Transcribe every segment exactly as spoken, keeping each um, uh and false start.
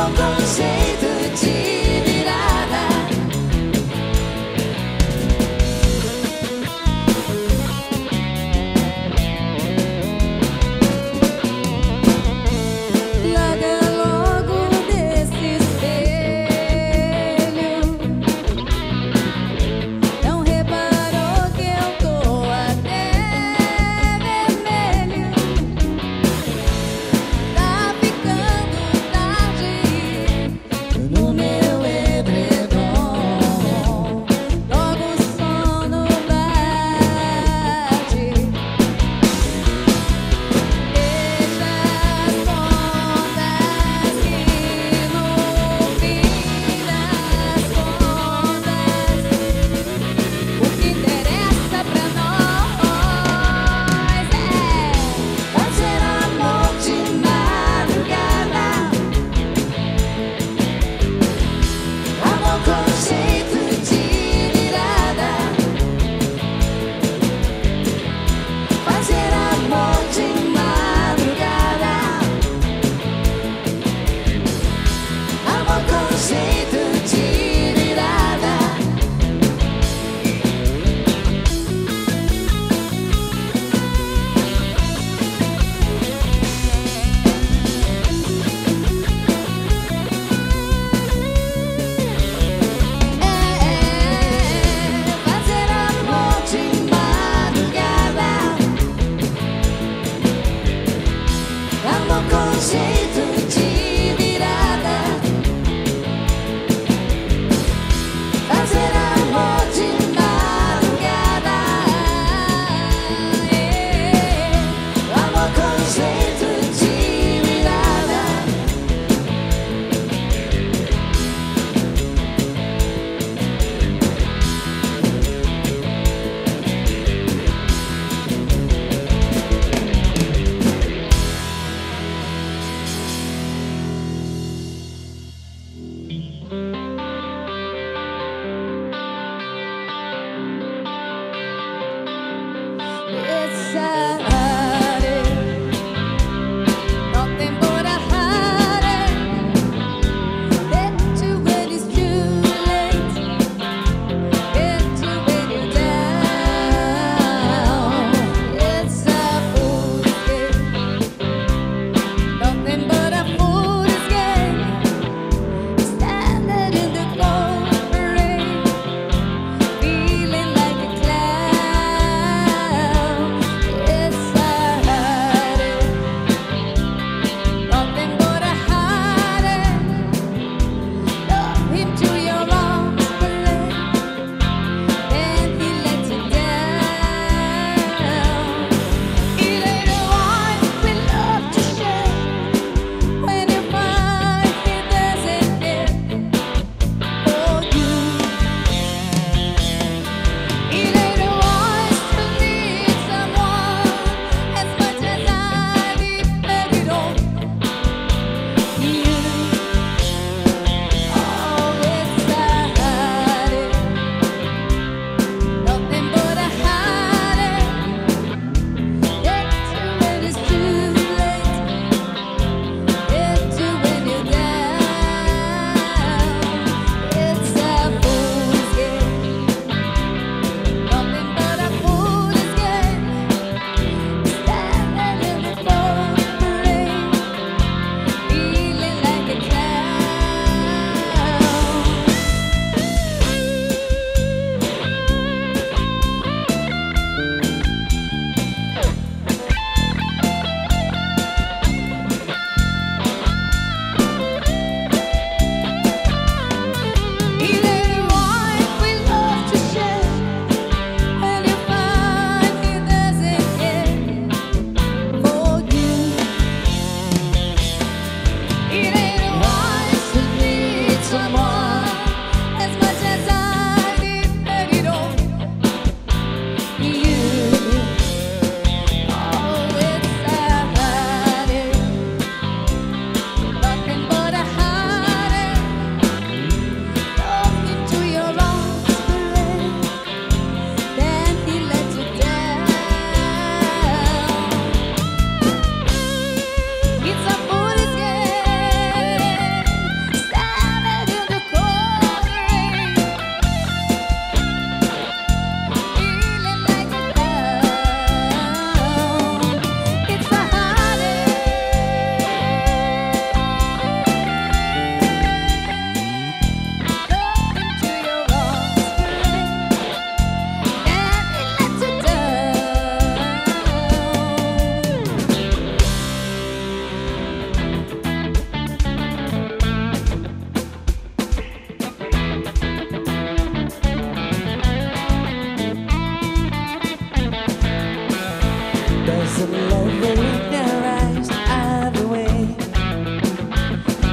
com jeito de virada. Larga logo desse espelho. Não reparou que eu tô até vermelho. Tá ficando tarde no meu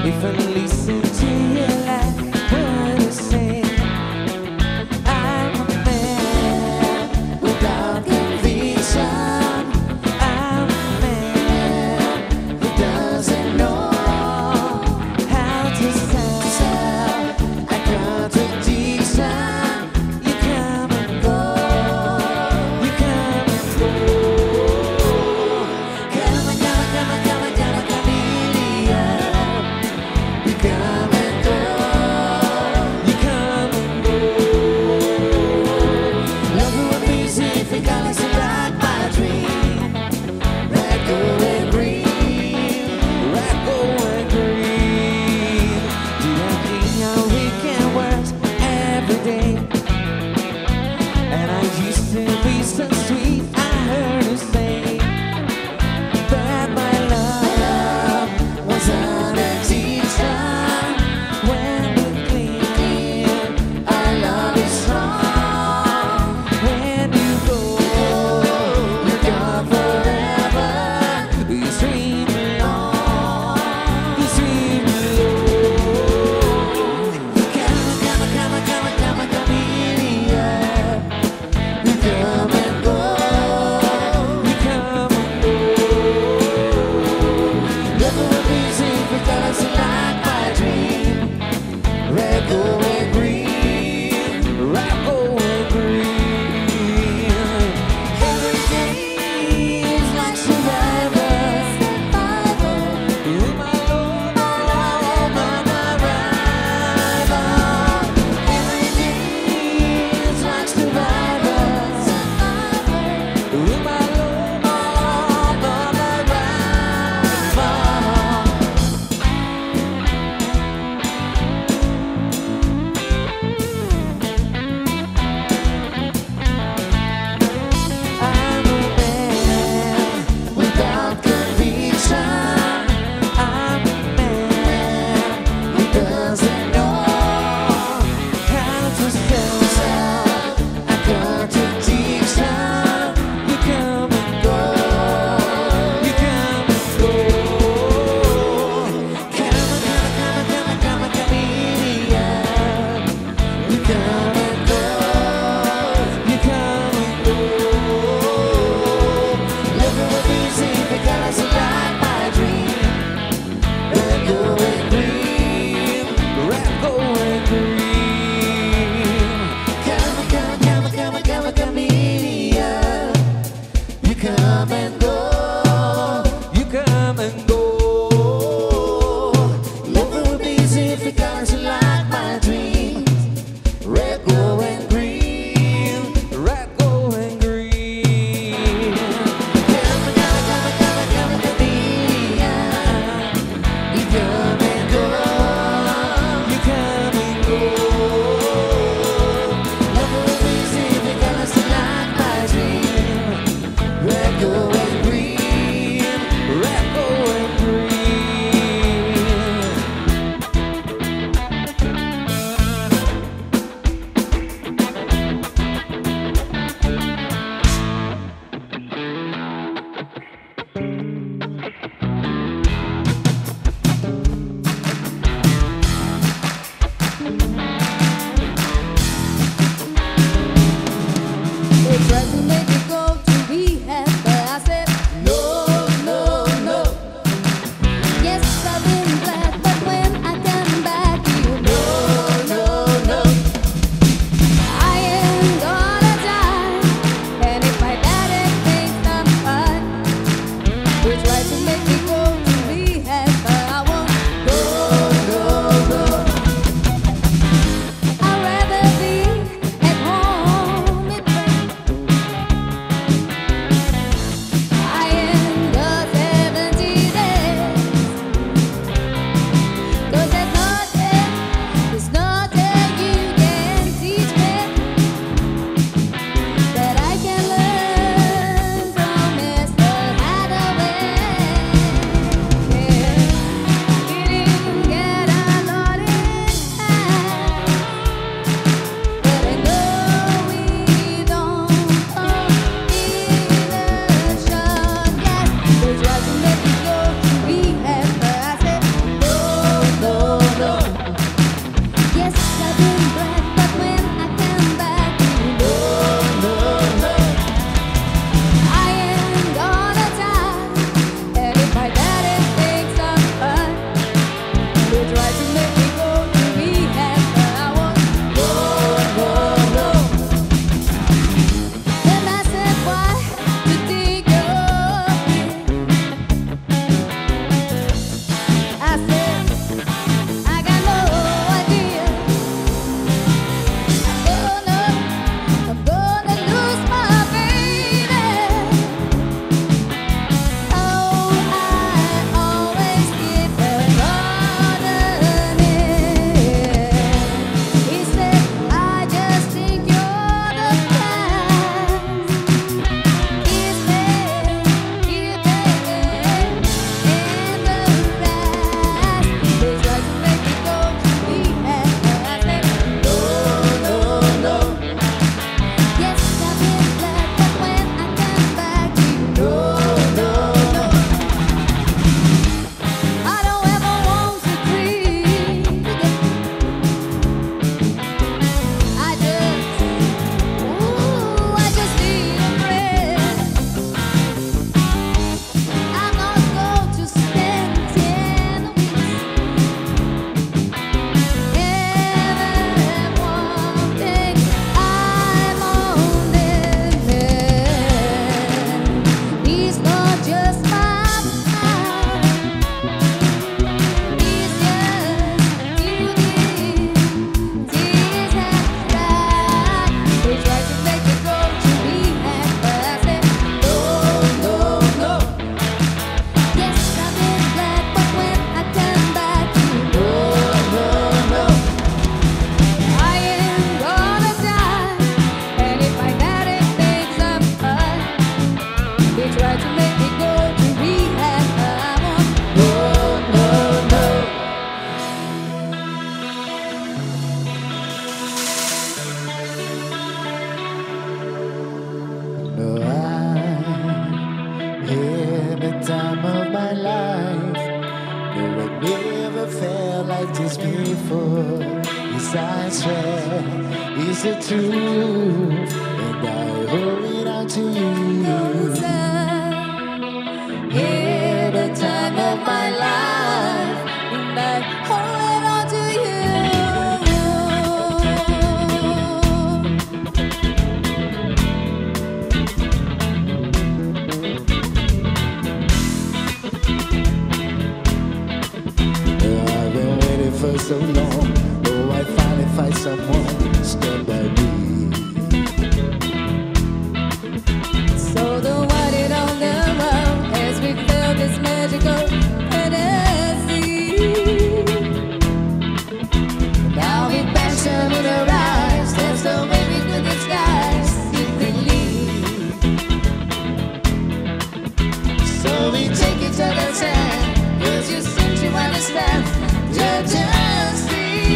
if I listen to you like what you say. I'm a man without conviction. I'm a man who doesn't know how to sound a contradiction. You come and go, you come and go. Come and come and come and come and come and chameleon. You come like this before. Yes, I swear, it's the truth, and I hold it out to you. Yeah, the time of my life, and I hold it on to you. I've been waiting for so long. Oh, I finally find someone stand by me. So the white on the road as we felt this magical fantasy. Now we passion in our eyes, there's no way we could disguise secretly. So we take each other's hand, 'cause you seem to understand. Just, just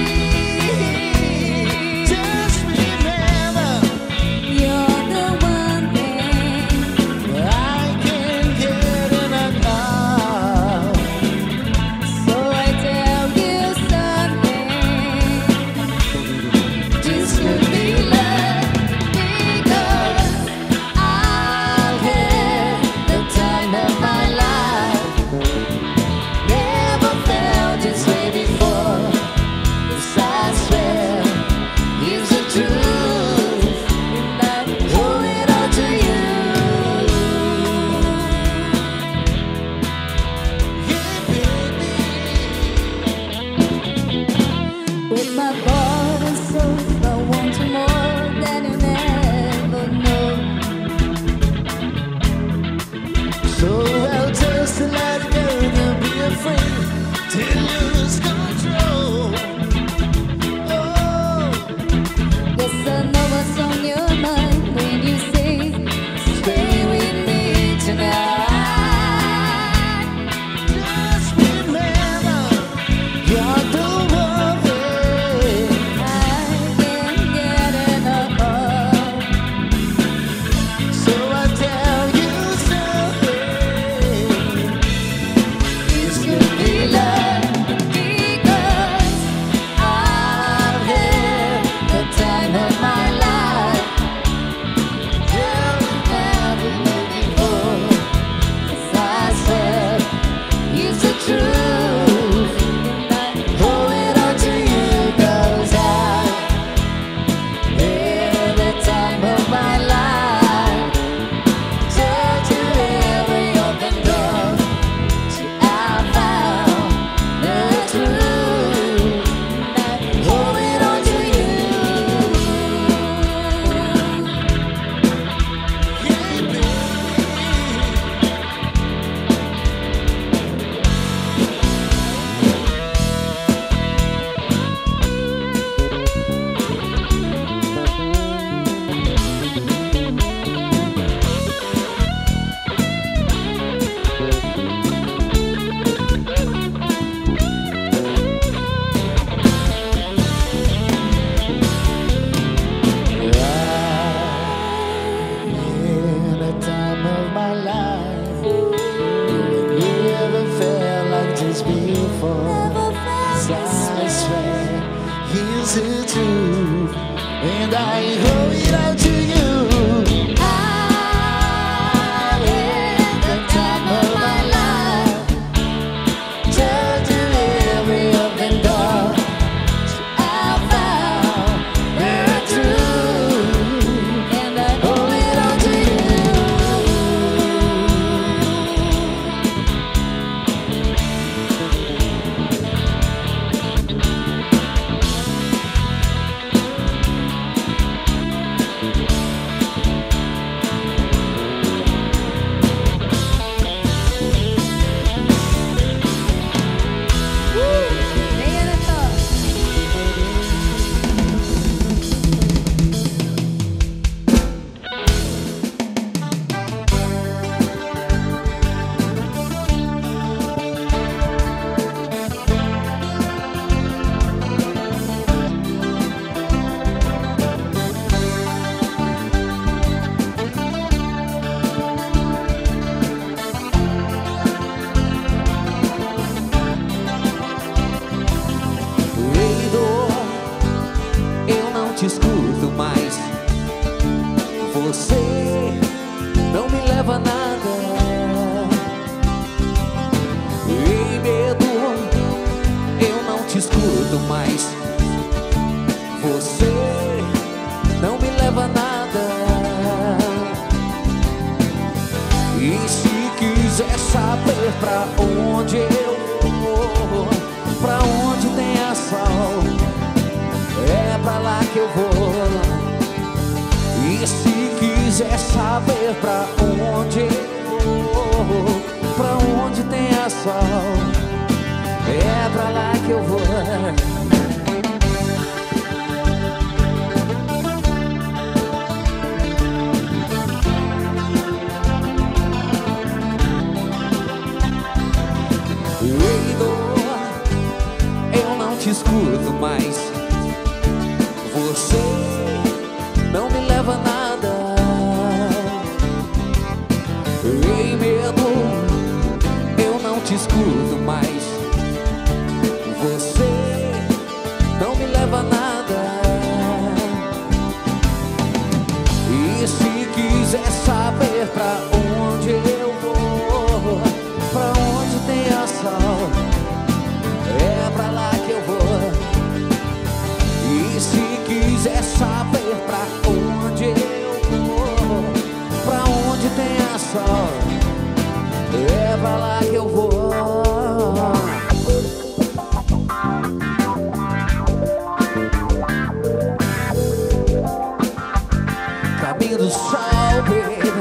Just remember, you're the one thing I can't get enough of. So I tell you something. This could be love, because I've had the time of my life. Never felt this way before. Yes, I swear it's the truth, and I hold it on to you. Yeah, baby. With my heart and soul, I want you more than you never know. So I'll just let go, don't be afraid till you lose control. Oh, Yes, I know what's on your mind when you say, stay with me tonight. just remember, you're the one thing I can't get enough of. so I tell you something. This could be love, because I've had the time of my life. Never felt it before. Yes, I swear it's the truth, and I hold it on to you, 'cause I had the time of my life. Touch you every open door. I found the truth, and I hold it on to you. Yeah, baby. In the time of my life, when you ever felt like this before, Never felt I this swear, here's the truth, and I hold it out to you. I had the time of my life. Touch you every open door. I found the truth, and I hold it on to you. te escuto mais. Você não me leva a nada. Em medo, eu não te escuto mais. Você não me leva a nada. E se quiser saber pra onde eu vou, pra onde tem a sol, é pra lá que eu vou. E se quiser saber pra onde eu vou, pra onde tem a sol, é pra lá que eu vou. Ei, dor, eu não te escuto mais. Você não me leva a nada. Ei, medo, eu não te escuto mais. Você não me leva a nada. E se quiser saber pra onde eu vou, pra onde tem a sol, é pra lá que eu vou. E se quiser saber pra onde eu vou, pra onde tem a sol, é pra lá que eu vou. Caminho do sol, baby.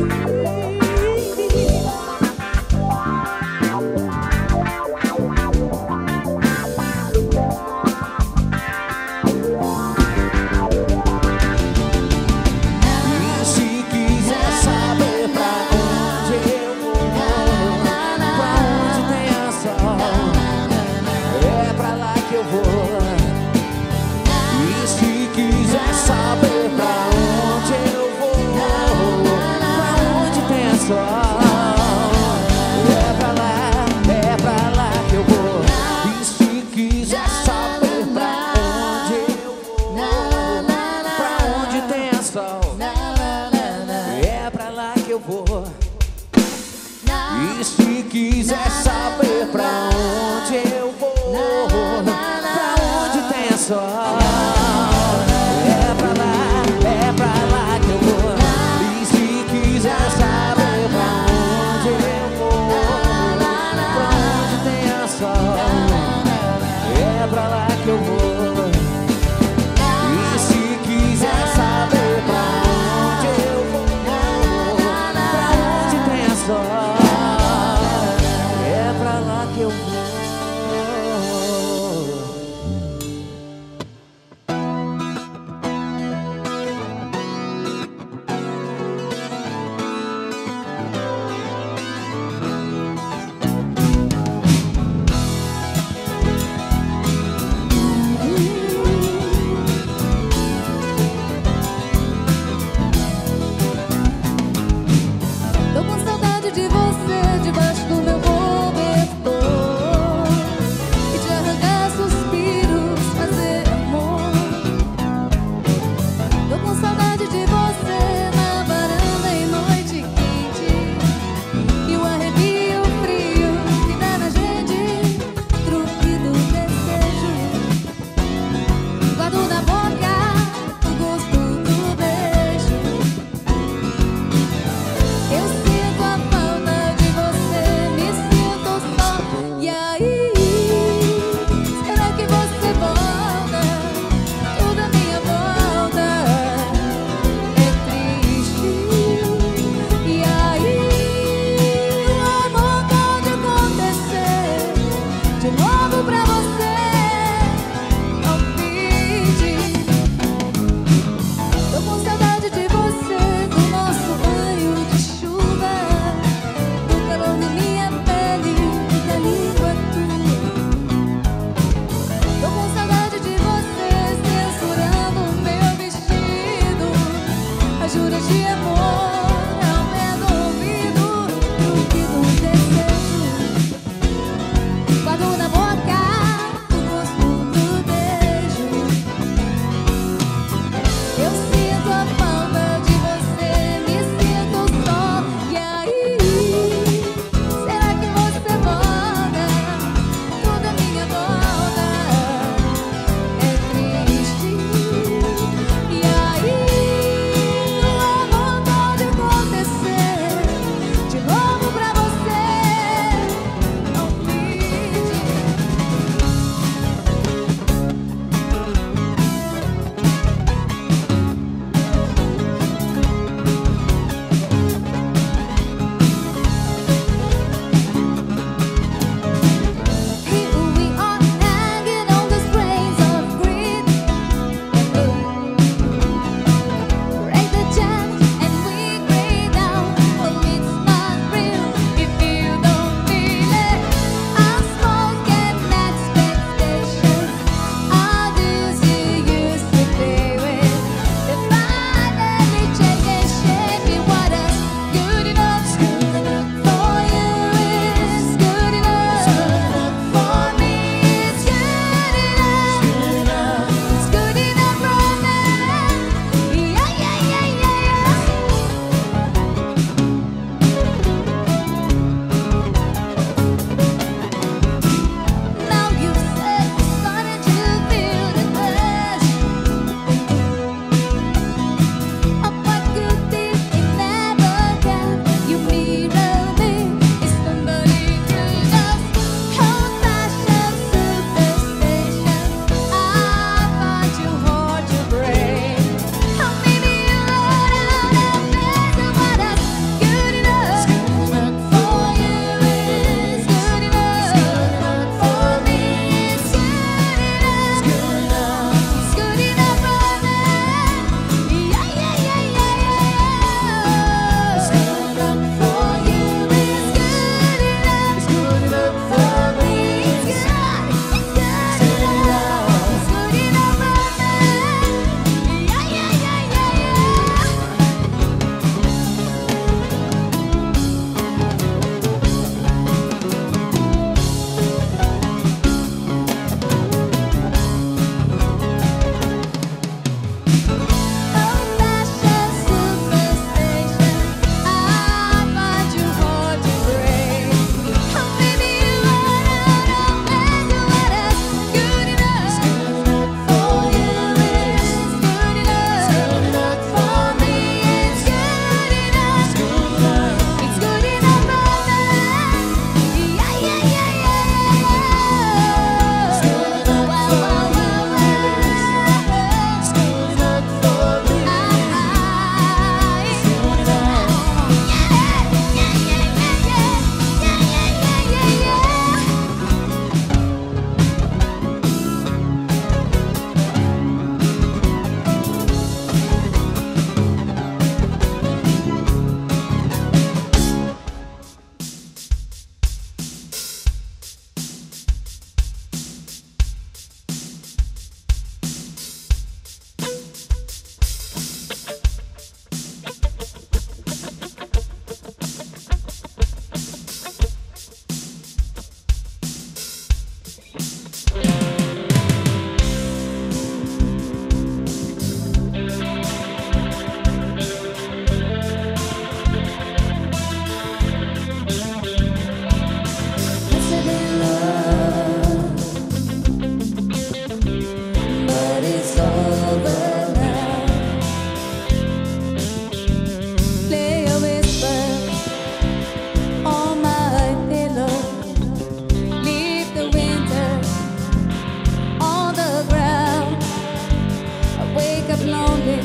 E se quiser saber pra onde eu vou, pra onde tem a sol, é pra lá, é pra lá que eu vou. E se quiser saber pra onde eu vou, pra onde tem a sol, é pra lá que eu vou. E se quiser saber pra onde eu vou, pra onde tem a sol, eu vou.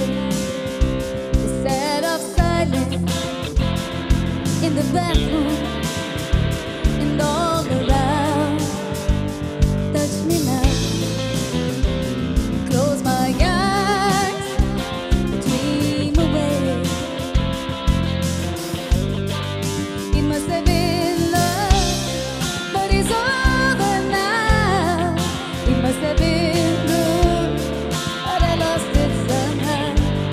The sad of silence in the bathroom and all around. Touch me now. Close my eyes, dream away. It must have been love, but it's over now. It must have been good, but I lost it somehow.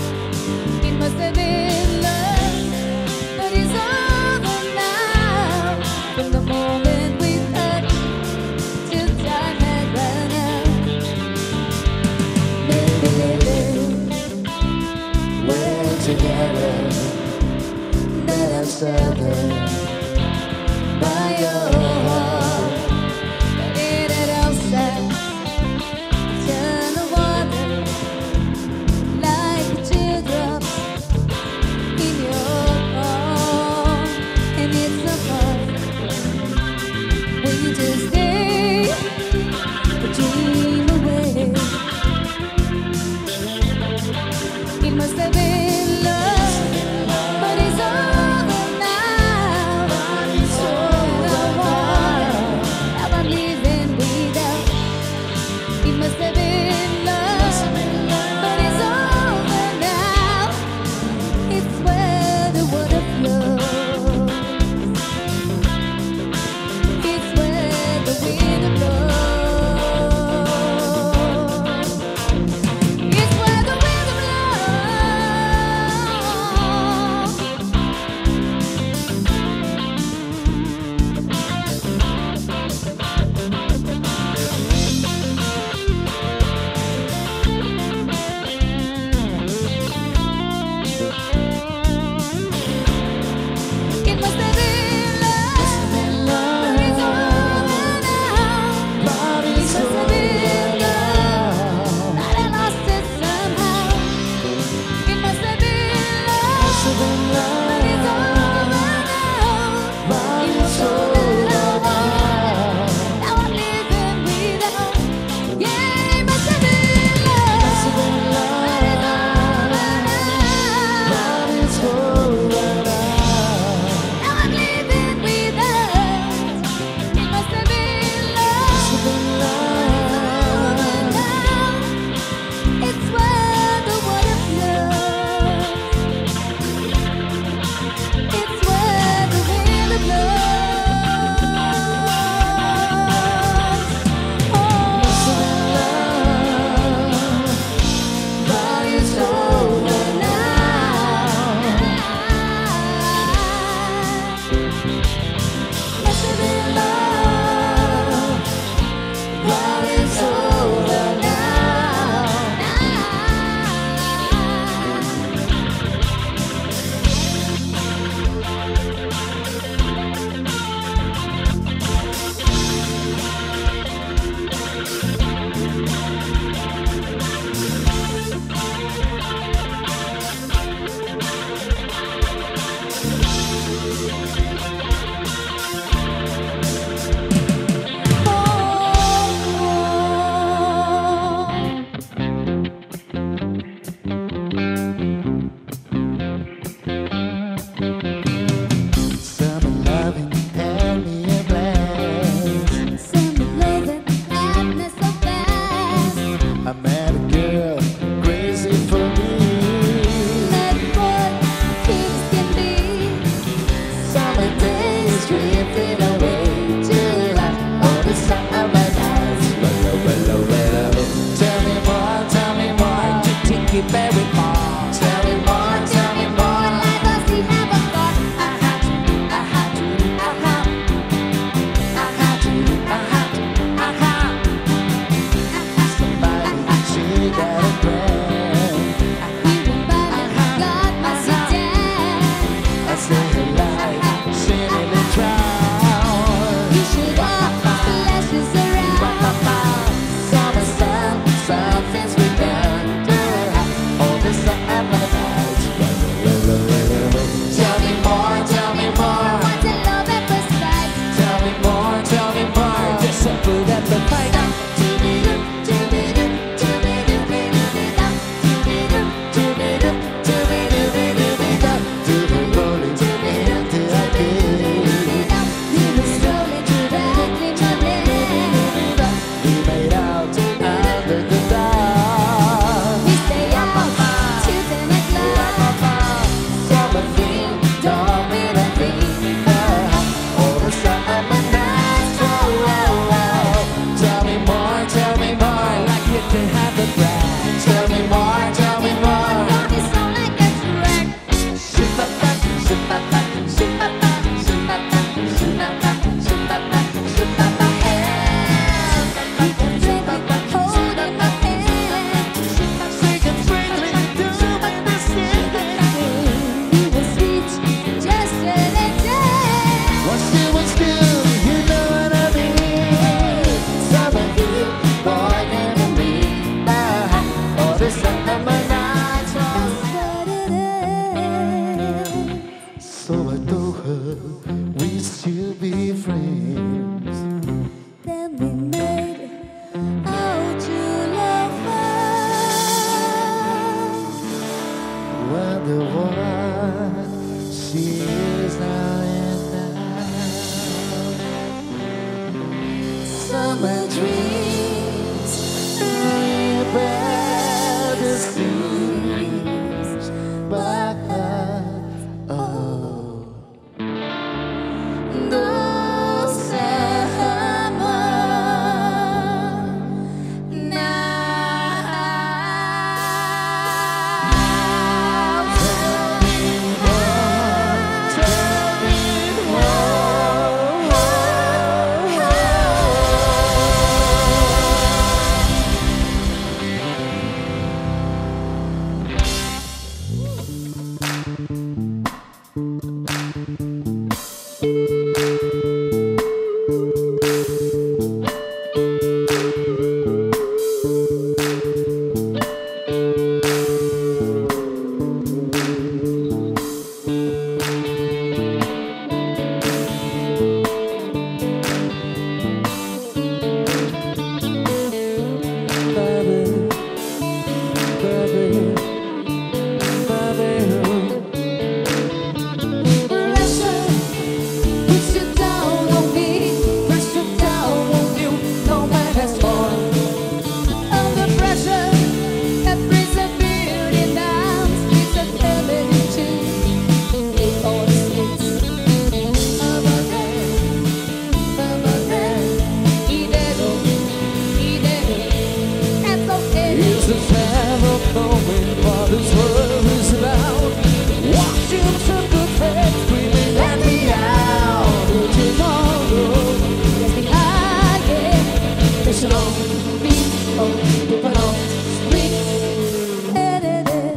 people on the street. Eh, eh, eh.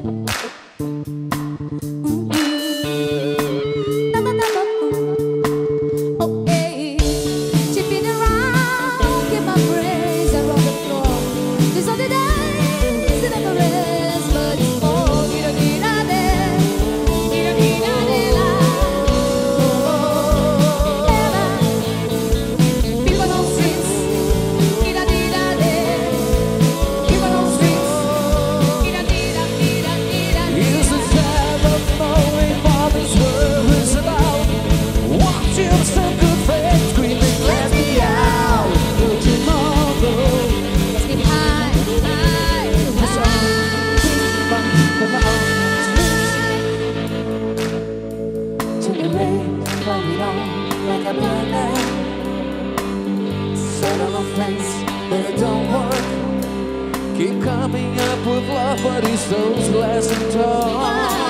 Mm-mm. Na, na, na, na. Oh, hey. Chipping around, get my praise around the floor. These are the days that never rest, but it's more. Dida, dida, de. Dida, dida, de, la. Ella. People on streets. Dida, dida, de. People on streets. Dida, dida, dida, dida, Is the time of knowing what this world is about? Watching some good friends screaming, let me out for tomorrow. let's get high, high, To the rain, coming on like a blender. Set on a fence, but it don't work. Keep coming up with love, but it's those glass and tall.